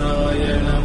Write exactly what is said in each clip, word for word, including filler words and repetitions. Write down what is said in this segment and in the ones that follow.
ನಾರಾಯಣ.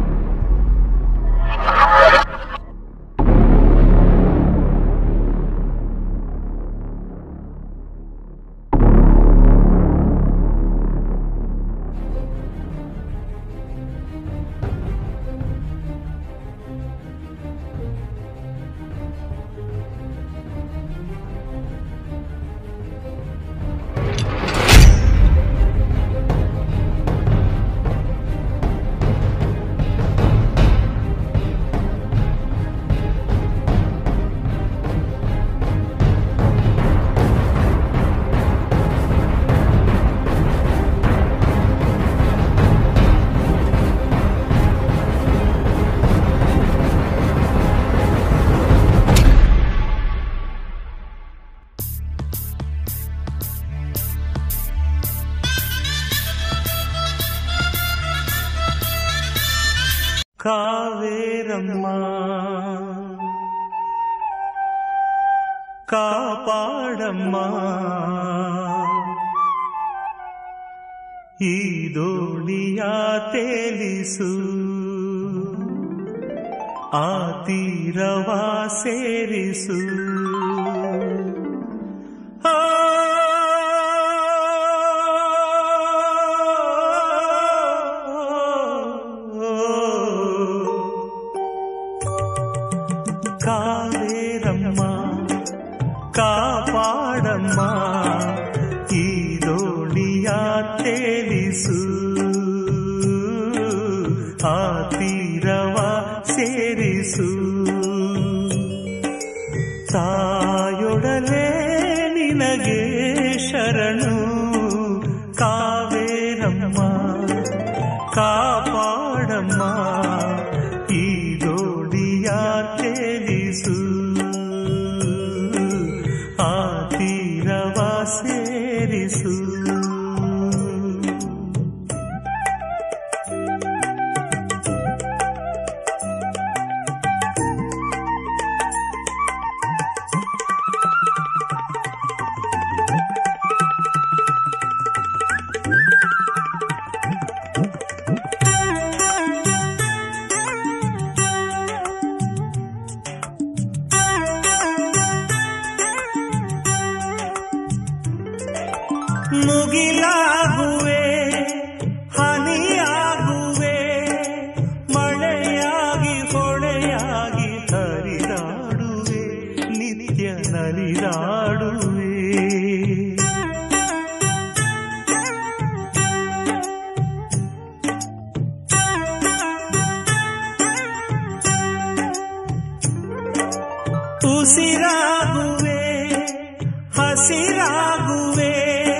ಕಾವೇರಮ್ಮ ಕಾಪಾಡಮ್ಮ ಈ ದೋಣಿಯ ತೇಲಿಸು ಆ ತೀರವ ಸೇರಿಸು ಕಾವೇರಮ್ಮ ಕಾಪಾಡಮ್ಮ ಈ ದೋಣಿಯ ತೇಲಿಸು ಆ ತೀರವ ಸೇರಿಸು ತಾಯೊಡಲೆ ನಿನಗೆ ಶರಣು ಕಾವೇರಮ್ಮ ಕಾಪಾಡಮ್ಮ ಈ ದೋಣಿಯ ತೇಲಿಸು ಆ ತೀರವ ಸೇರಿಸು ಮುಗಿಲಾಗುವೆ ಹನಿಯಾಗುವೆ ಮಳೆಯಾಗಿ ಹೊಳೆಯಾಗಿ ಹರಿದಾಡುವೆ ನಿತ್ಯ ನಲಿದಾಡುವೆ ಉಸಿರಾಗುವೆ ಹಸಿರಾಗುವೆ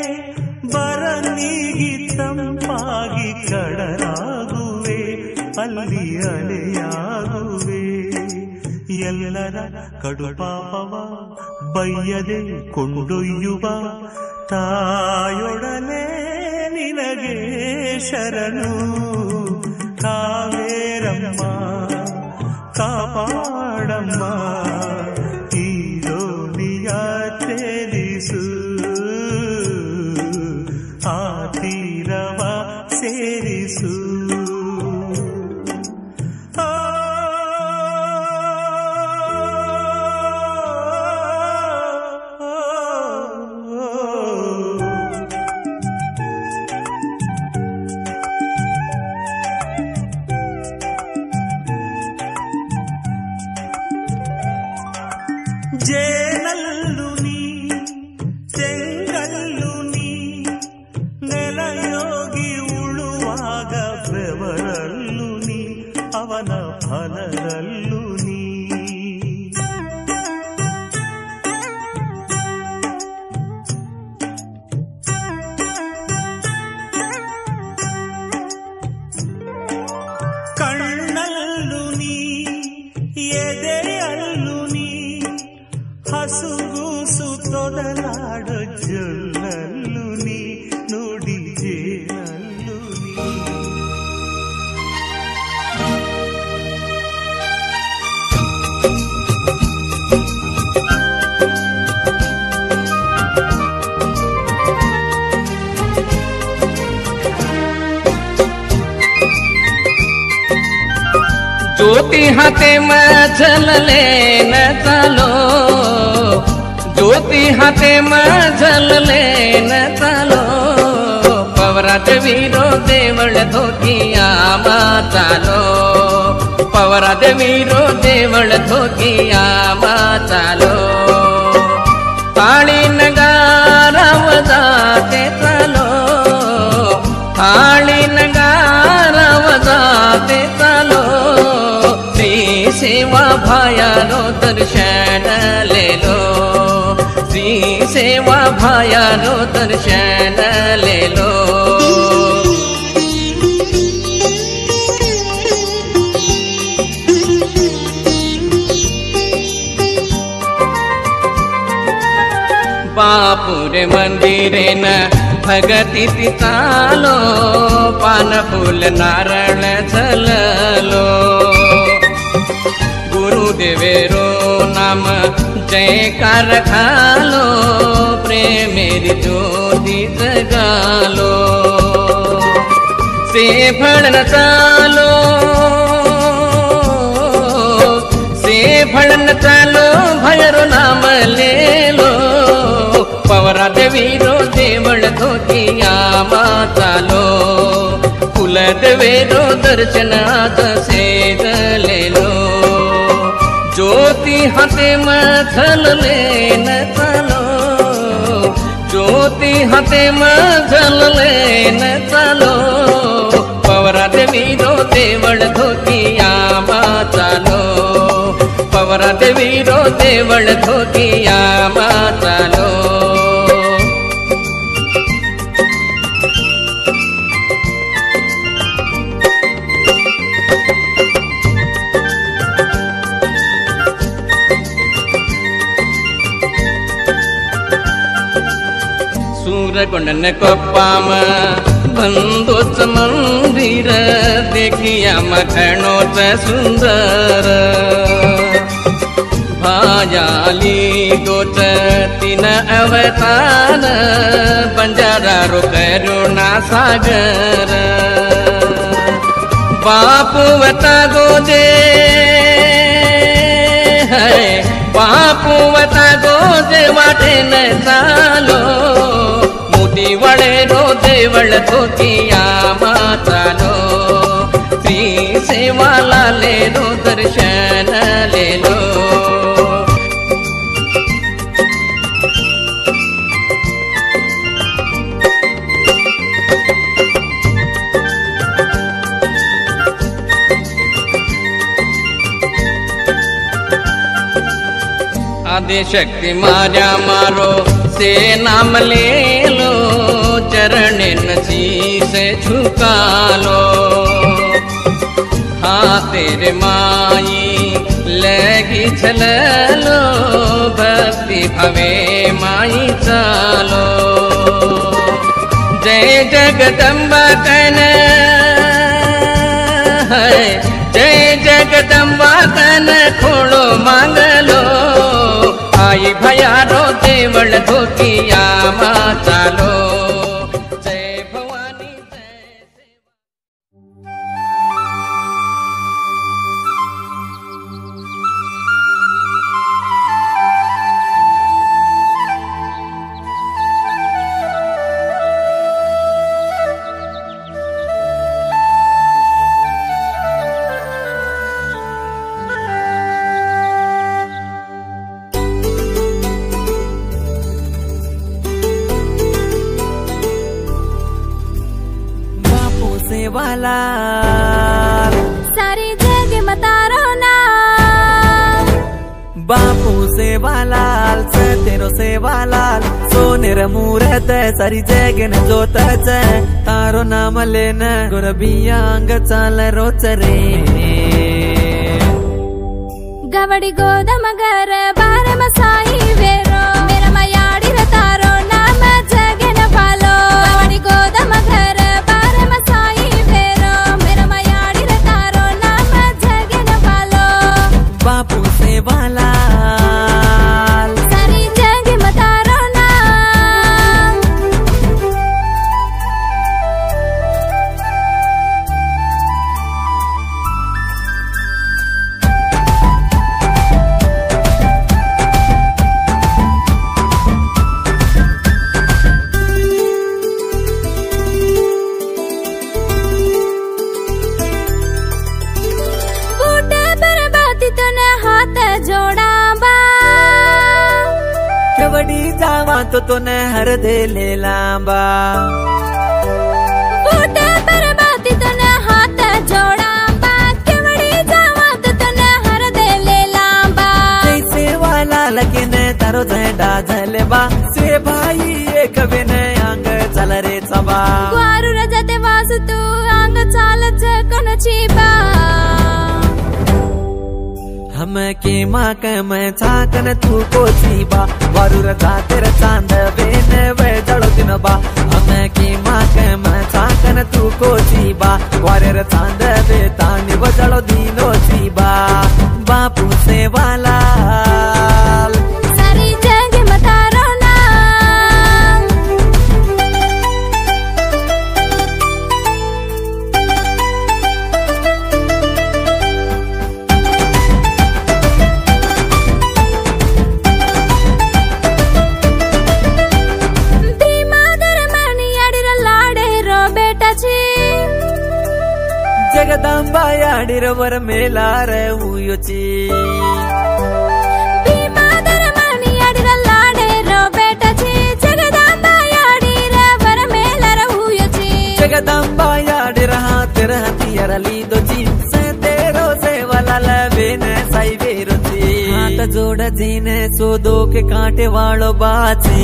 ಬರನಿಗಿ ತಂಪಾಗಿ ಕಡಲಾಗುವೆ ಅಲ್ಲಿ ಅಲೆಯಾಗುವೆ ಎಲ್ಲರ ಕಡುಪಾಪವ ಬಯ್ಯದೆ ಕೊಂಡೊಯ್ಯುವ ತಾಯೊಡನೆ ನಿನಗೆ ಶರಣು ಕಾವೇರಮ್ಮ ಕಾಪಾಡಮ್ಮ ಈ ದೋಣಿಯ ತೇಲಿಸು ಆ ತೀರವ ಸೇರಿಸು ಜೇನಲ್ಲು ನೀ ಚೆಂಗಲ್ಲು ನೀ ನೆಲಯೋಗಿ ಉಳುವಾಗ ಬೆವರಲ್ಲು ನೀ ಅವನ ಫಲದಲ್ಲೂ ನೀ ಕಣ್ಣಲ್ಲು ನೀ ಎದೆಯಲ್ಲು ನೀ ಹಸುಗೂಸು ತೊದಲಾಡೋ ಜೊಲ್ಲಲ್ಲು ನೀ ನುಡಿ ಜೇನಲ್ಲು ನೀ ज्योति हाते मझल लेन चालो, ज्योति हाते मझल लेन चालो, पवरात वीरो देवळ धोकिया मा चालो, पवरात वीरो देवळ धोकिया मा चालो, थाळी नगारा वजाते चालो, थाळी नगारा वजाते चालो, श्री सेवा भायानो दर्शन ले लो, श्री सेवा भायानो दर्शन ले लो। बापुरे मंदिरे न भगती चालो, पान फूल नारळ झललो, गुरुदेवेरो नाम जयकार घालो, प्रेमेरी ज्योति जगालो, से भळन चालो, से भळन चालो, भैरो नाम लेलो, पवरात वीरो देवळ धोकिया मा चालो, कुलदेवेरो दर्शनात सेज लेलो, ज्योति हाते मझल लेन चालो, ज्योति हाते मझल लेन चालो, पवरात वीरो देवळ धोकिया मा चालो, पवरात वीरो देवळ धोकिया मा चालो। सूरगुंडन कोप्पाम बंदोच मंदिर, देखिया मखणोच सुंदर, भायाली दोच तीन अवतार, बंजारा रो करुणा सागर, बापुवता गोजे है, बापुवता गोजे वाटे न चालो, मोती वळेरो देवळ धोकिया मा चालो, श्री सेवाला लेलो दर्शन लेलो। आदि शक्ति मार्या मारो से नाम ले लो, चरणेन शीश झुका लो, हाँ तेरे माई लगी चलो, भक्ति भवे माई चालो, जय जगदम्बा कन है, जय जगदम्बा कन खोलो मांगलो, आई भयारो देवळ धोकिया मा चालो, जय भवानी जय सेवा। सेवालाल सारी जग मतारो ना, बापू सेवालाल तेरो सेवालाल, सोनेर मूरत सारी जग न जोत तारो नाम लेन गुरबिया अंग चाल रोच रे, गवड़ी गोदम घर बार मसाई वेरो, मेरा मयाड़ी तारो नाम जगन पालो, गवड़ी गोदम घर बार मसाई वेरो, मेरा मयाड़ी तारो नाम जगन पालो, बापू सेवालाल सारी जग मतारो ना। केवड़ी जावा तो तूने हर दे ले लांबा फूटे पर बाती तूने हाथ जोड़ा बा केवड़ी जावा तो तूने हर दे ले लांबा जैसे वाला लगिने तारो झंडा झलबा से भाई एक बिने अंग चल रे सबा ग्वारू रजते वासु तू अंग चाल कोन चीबा हम के माँ के मैं छाकन तू को चीबा वारू रजा तेरा चांद बेन वे जड़ो दिन बा हम के माँ के मैं छाकन तू को चीबा वारे चांद बे तानी वो जड़ो दिनो चीबा बापू से वाला सारी जग मतारो ना जगदंबा याडिरवर मेलार हुयोची भीमादर मणि याडिरलाडे रो बेटाची जगदंबा याडिरवर मेलार हुयोची जगदंबा याडिर हातिर हतियरली दोची से तेरो से वाला लवेने साई वेरोची हाथ जोड़ जीने सो दो के कांटे वालो बाची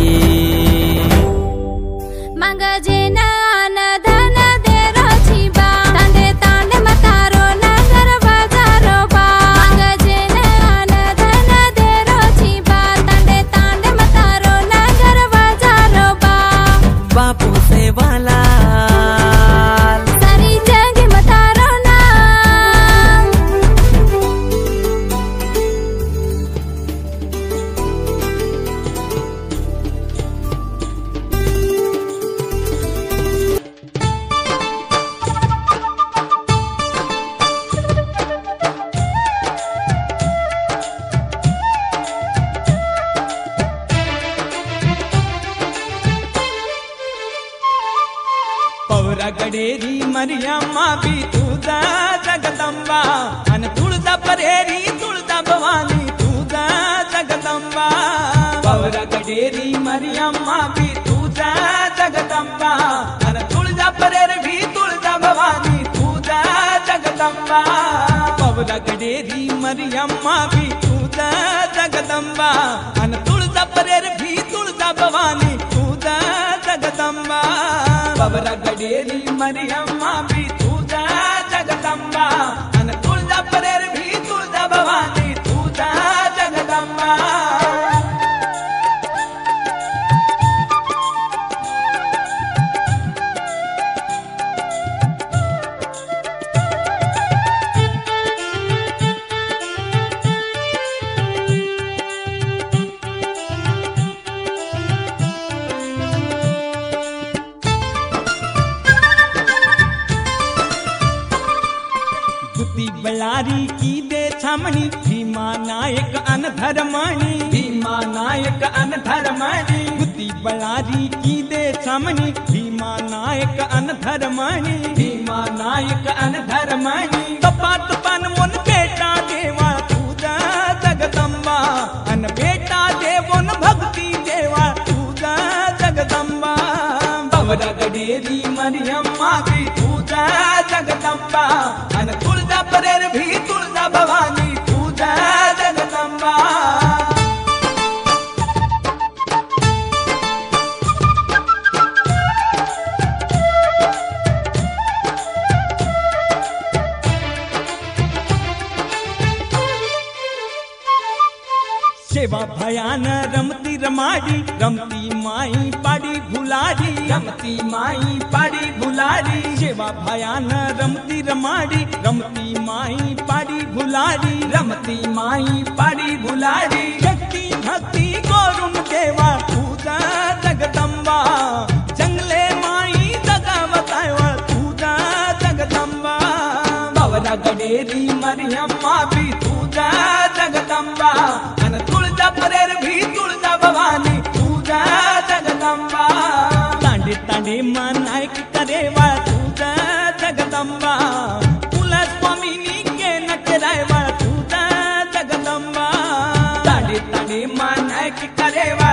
मंग जेना न धन दे रोची बा तांडे तांडे मतारो नगर बाजारो बा मंग जेना न धन दे रोची बा तांडे तांडे मतारो नगर बाजारो बा बापू से वाला सारी जग मतारो ना गडेरी मरियम्मा भी तुझा जगदंबा अन तुळजा परेरी तुळजा भवानी तुझा जगदंबा पौरा गडेरी मरियम्मा भी तुझा जगदंबा अन तुळजा परेर भी तुळजा भवानी तुझा जगदंबा पौरा गडेरी मरियम्मा भी तुझा जगदंबा अन तुळजा परेर भी तुळजा भवानी तुझा जगदंबा पवरा गडेरी मरियम्मा भी तुझा जगदंबा अन तुळजा परेर भी तुळजा भवानी तुझा जगदंबा बलारी की दे छमणी भीमा नायक अनधर्मणी भीमा नायक अनधर्मणी बुद्धि बलारी की दे छमणी भीमा नायक अनधर्मणी भीमा नायक अनधर्मणी कपात पन मुन बेटा देवा तुझा जगदंबा अन बेटा देवोन भक्ति देवा तुझा जगदंबा बवरा गडेरी मरियम्मा की तुझा जगदंबा अन तुळजा परेर भी तुळजा भवानी तुझा जगदंबा सेवा भयान रमती रमाड़ी रमती माई पाड़ी भुलारी रमती माई पाड़ी भुलारी सेवा भयान रमती रमाड़ी रमती माई पाड़ी भुलारी रमती माई पाड़ी भुलारी शक्ति भक्ति गौरुम देवा तुझा जगदंबा जंगले माई जगा बतावा तुझा जगदंबा बवरा गडेरी मरियम्मा भी तुझा जगदंबा अन तुळजा परेर भी तुळजा भवानी तुझा जगदंबा तांडे तांडे नायक करेवा तुझा जगदंबा तुला स्वामिनी के नकरायवा तुझा जगदंबा तांडे तांडे नायक करेवा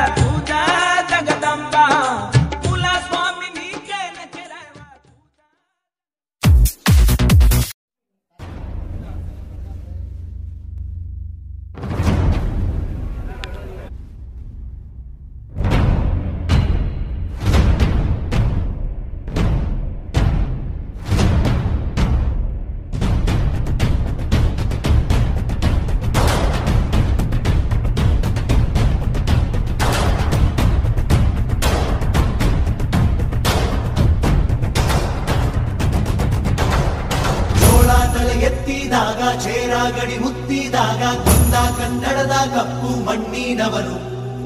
ಎತ್ತಿದಾಗ ಚೇರಾಗಡಿ ಮುತ್ತಿದಾಗ ಕೊಂದ ಕನ್ನಡದ ಕಪ್ಪು ಮಣ್ಣಿನವನು.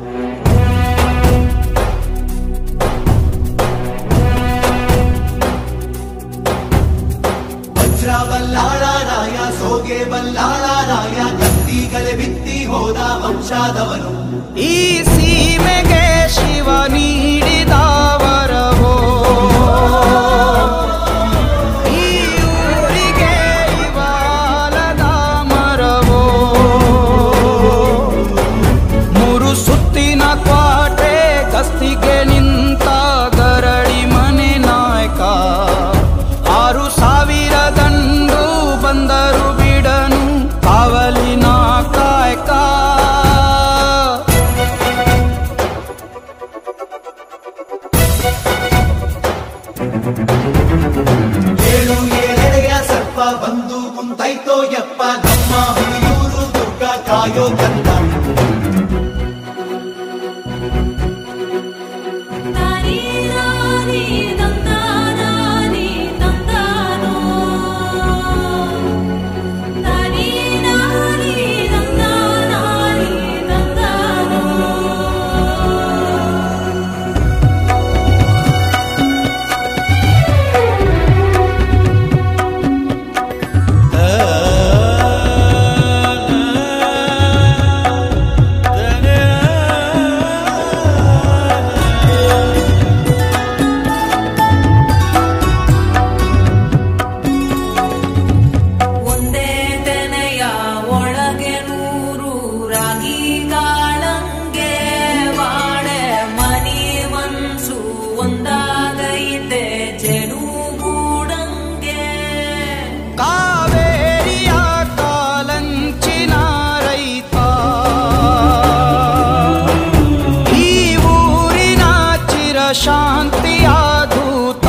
ವಜ್ರ ಬಲ್ಲಾಳರಾಯ ಸೋಗೆ ಬಲ್ಲಾಳರಾಯ ಕತ್ತಿಗಲೆ ಬಿತ್ತಿ ಹೋದ ವಂಶಾದವನು. ಈ ಸೀಮೆಗೆ ಶಿವ ನೀಡಿದ ವರವೋ, ಈ ಊರಿಗೆ ಇವಾಲದ ಮರವೋ, ಮೂರು ಸುತ್ತಿನ ಕ್ವಾಟೆ ಗಸ್ತಿಗೆ ನಿಂತ ಗರಡಿ ಮನೆ ನಾಯಕ. ಆರು ಸಾವಿರ ದಂಡು ಬಂದರು ಬಿಡನು ಕಾವಲಿನ ಕಾಯಕ. ಏಳು ಏಳೆಡೆಯ ಸರ್ಪ ಬಂದು ಕುಂತೈತೋ ಯಪ್ಪ ನಮ್ಮ ಹುಲಿಯೂರು ದುರ್ಗ ಕಾಯೋ ಕಂದ. ಶಾಂತಿಯ ದೂತ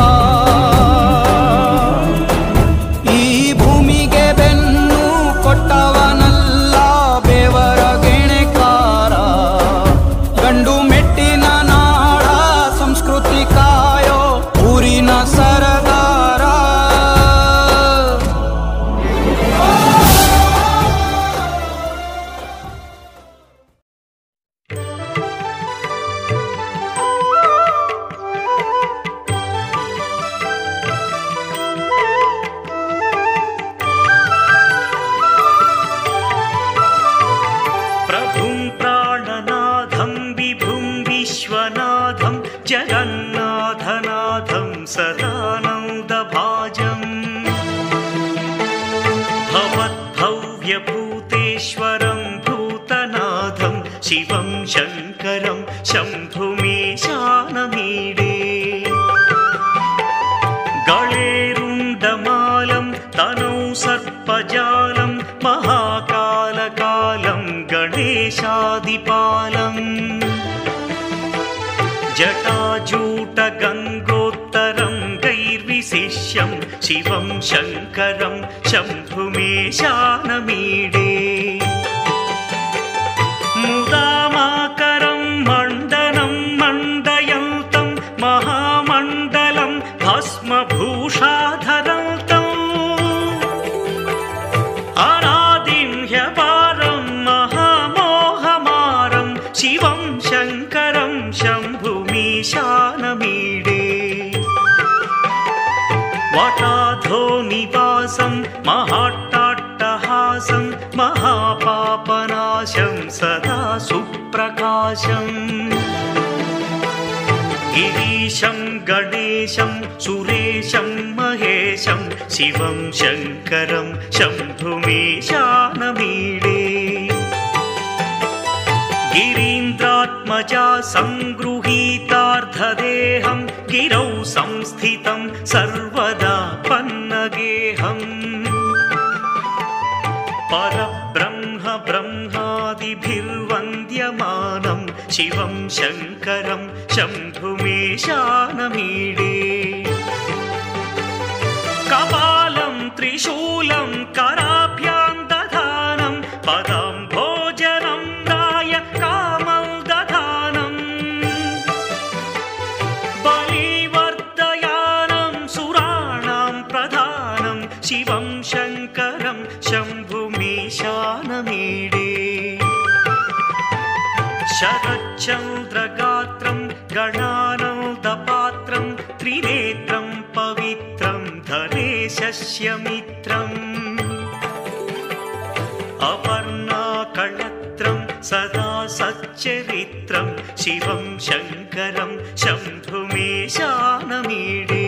ಈ ಭೂಮಿಗೆ ಬೆನ್ನು ಕೊಟ್ಟವನಲ್ಲ ಬೇವರ ಗೆಣೆಕಾರ. ಗಂಡು ಮೆಟ್ಟಿನ ನಾಡ ಸಂಸ್ಕೃತಿ ಕಾಯೋ ಊರಿನ ಸರದಾರ. जगन्नाथनाथं सदानन्दभाजम् भवद्भव्यभूतेश्वरं भूतनाथं शिवं शङ्करं शम्भुमीशानमीडे. गळेरुण्डमालं तनौ सर्पजालं महाकालकालं गणेशादिपालम्. जटाजूटगङ्गोत्तरं गैर्विशिष्यं शिवं शङ्करं शम्भुमीशानमीडे. मुदामाकरं मण्डनं मण्डयन्तं महामण्डलं भस्मभूषाधरन्तम्. अनादिं ह्यपारं महामोहमारं शिवं शङ्करं शम्भुमीशानमीडे. वटाधो निवासं महाट्टाट्टहासं महापापनाशं सदा सुप्रकाशम्. गिरीशं गणेशं सुरेशं महेशं शिवं शङ्करं शम्भुमीशानमीडे. गिरीन्द्रात्मजा संगृहीतार्धदेहं गिरौ संस्थितं सर्वदा पन्नगेहम्. परब्रह्म ब्रह्मादिभिर्वन्द्यमानं शिवं शङ्करं शम्भुमीशानमीडे. कपालं त्रिशूलं कराभ्यां दधानं पदं भोजनं दाय कामं दधानं. बलिवर्धयानं सुराणां प्रधानं शिवं शङ्करं शम्भुमीशानमीडे शरच्चन्द्रगात्रं गणानन्दपात्रं त्रिनेत्रं पवित्रं धनेशस्य मित्रम् अपर्णाकळत्रं सदा सच्चरित्रं शिवं शङ्करं शम्भुमीशानमीडे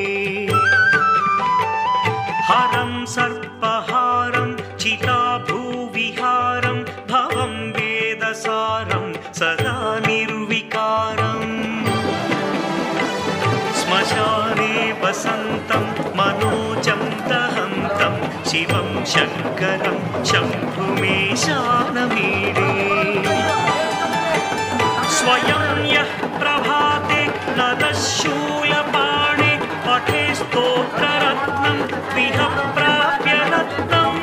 हरं सर्पहारं चिताभूविहारं भवं वेदसारं सदा निर्विकारम् श्मशाने वसन्तं मनोजं दहन्तं शिवं शङ्करं शम्भुमीशानमीडे स्वयं यः प्रभाते नदशूलपाणे पठे स्तोत्ररत्नं त्रिह प्राप्य रत्नम्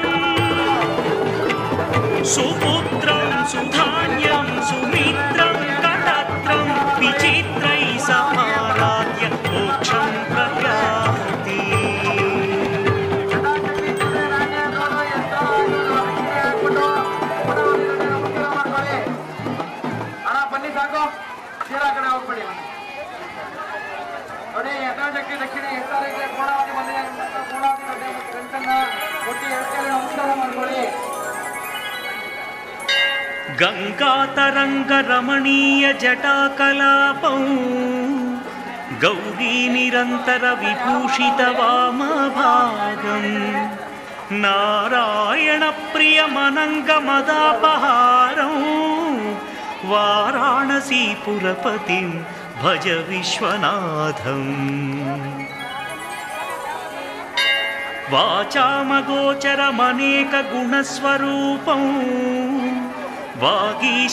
सुपुत्रं सुधान्यं सुमित्रं कलत्रं विचित्रैः समाराध्य मोक्षं प्रयाति गंगातरंगरमणीय जटाकलापं गौरी निरंतर विभूषित वामभागं नारायण प्रियमनंगमदापहारं वाराणसीपुरपतिं भज विश्वनाथम् वाचामगोचरमनेकगुणस्वरूपं वागीश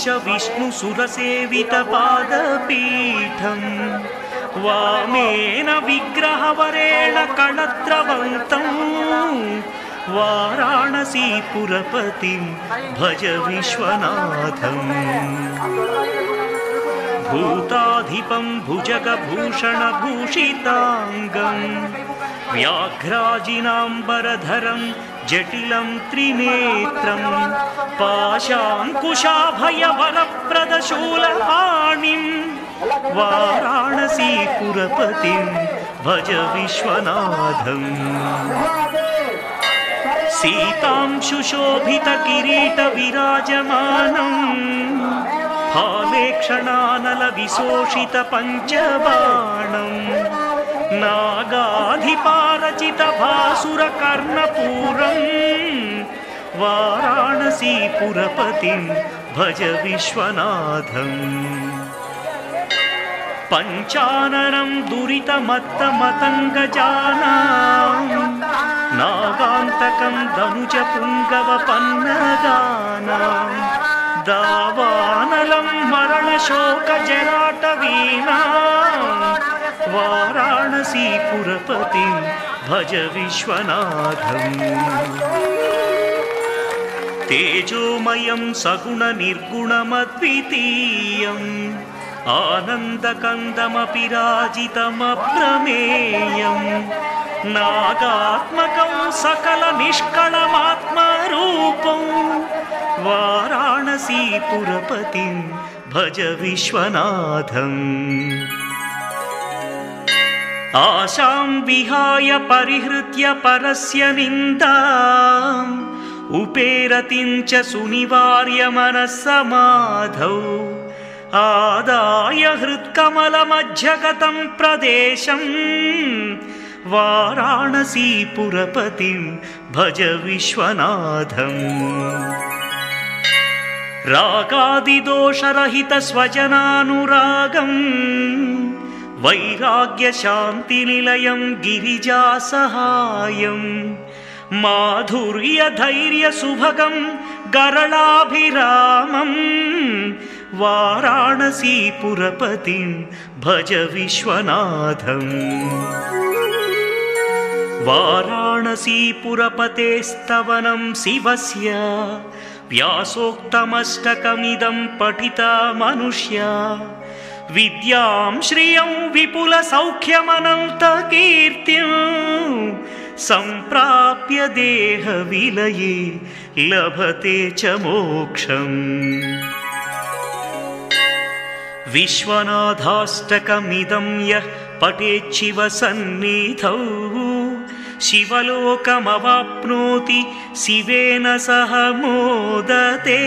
विष्णुसुरसेवितपादपीठं वामेन विग्रहवरेण कळत्रवन्तं वाराणसीपुरपतिं भज विश्वनाथम् भूताधिपं भुजगभूषणभूषिताङ्गं व्याघ्राजिनाम्बरधरं जटिलं त्रिनेत्रं पाशाङ्कुशाभयवरप्रदशूलपाणिं वाराणसीपुरपतिं भज विश्वनाथम् सीतां सुशोभितकिरीटविराजमानम् फालेक्षणानलविशोषितपञ्चबाणम् नागाधिपारचितभासुरकर्णपूरं वाराणसीपुरपतिं भज विश्वनाथम् पञ्चाननं दुरितमत्तमतङ्गजानां नागान्तकं दनुजपुङ्गवपन्नगानां दावानलं मरणशोकजराटवीनां वाराणसीपुरपतिं भज विश्वनाथम् तेजोमयं सगुणनिर्गुणमद्वितीयम् आनन्दकन्दमपि राजितमप्रमेयं नागात्मकं सकलनिष्कळमात्मरूपं वाराणसीपुरपतिं भज विश्वनाथम् आशां विहाय परिहृत्य परस्य निन्दाम् उपेरतिं च सुनिवार्य मनस्समाधौ आदाय हृत्कमलमध्यगतं प्रदेशं वाराणसीपुरपतिं भज विश्वनाथम् रागादिदोषरहितस्वजनानुरागं वैराग्यशान्तिनिलयं गिरिजासहायं माधुर्यधैर्यसुभगं गरलाभिरामं वाराणसीपुरपतिं भज विश्वनाथम् वाराणसीपुरपतेस्तवनं शिवस्य व्यासोक्तमष्टकमिदं पठिता मनुष्या विद्यां श्रियं विपुलसौख्यमनन्तकीर्तिं సంప్రాప్య దేహ విలయే లభతే చ మోక్షం. విశ్వనాథాష్టకమిదం యః పఠేచ్చివ సన్నిధౌ శివలోకమవాప్నోతి శివేన సహ మోదతే.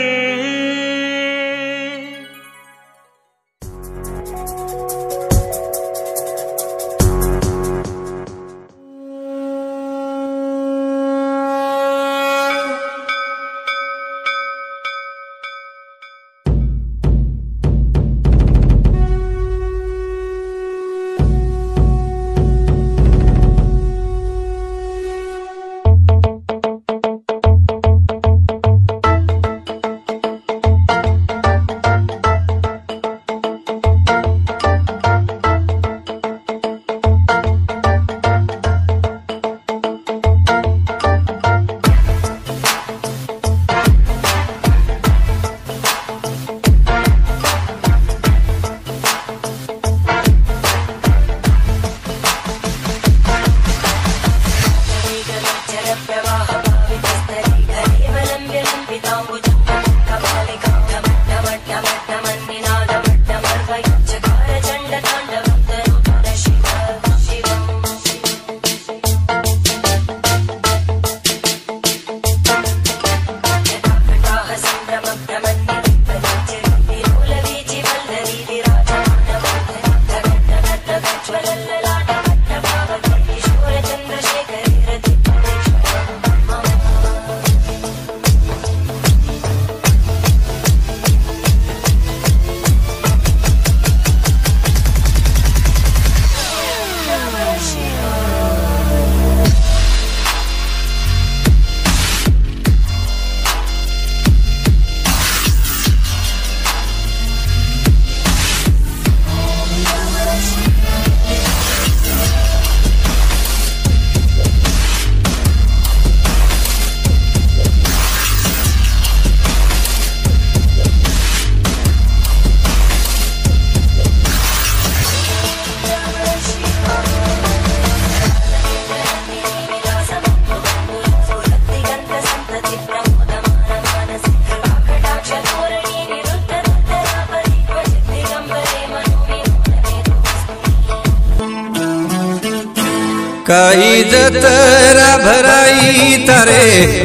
काही जतरा भराई तारे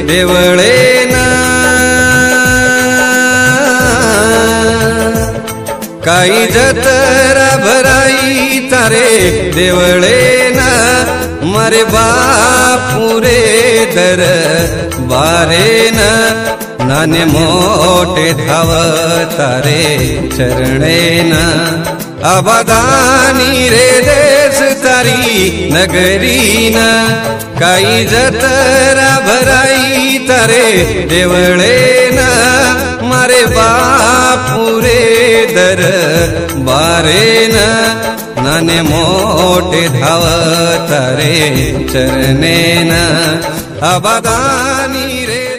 देवळे ना, काही जतरा भराई तारे देवळे ना, मारे बापुरे दर बारे ना, नाने मोठे धाव तारे चरणे ना, अबादानी रे देश तारी नगरी ना, काही जतरा भराई तारे देवळे ना, मारे बापुरे दर बारे ना, नाने मोठे धाव तारे चरणे ना, अबादानी रे